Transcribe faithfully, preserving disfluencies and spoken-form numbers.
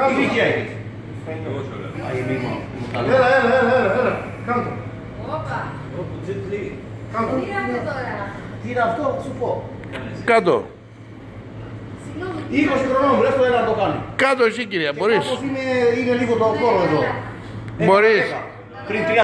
Τι ηλικία έχεις? Έλα, έλα, έλα, έλα, έλα. Κάντο. Όπα. Κάντο. Τι είναι αυτό τώρα? Τι είναι αυτό, θα σου πω. Κάτω. είκοσι χρονών, βρες το ένα να το κάνει. Κάτω εσύ κυρία, μπορείς. Κάπως είναι, είναι λίγο το χώρο εδώ. Μπορείς. Πριν